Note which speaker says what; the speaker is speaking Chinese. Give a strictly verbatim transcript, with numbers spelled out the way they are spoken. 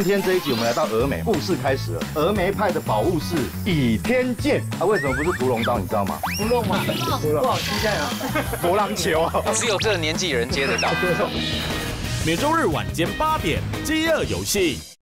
Speaker 1: 今天这一集我们来到峨眉，故事开始了。峨眉派的宝物是倚天剑，它、啊、为什么不是屠龙刀？你知道吗？
Speaker 2: 屠龙吗？不好期待啊！
Speaker 1: 波浪球，
Speaker 3: 只有这个年纪人接得到。
Speaker 4: 每周日晚间八点，饥饿游戏。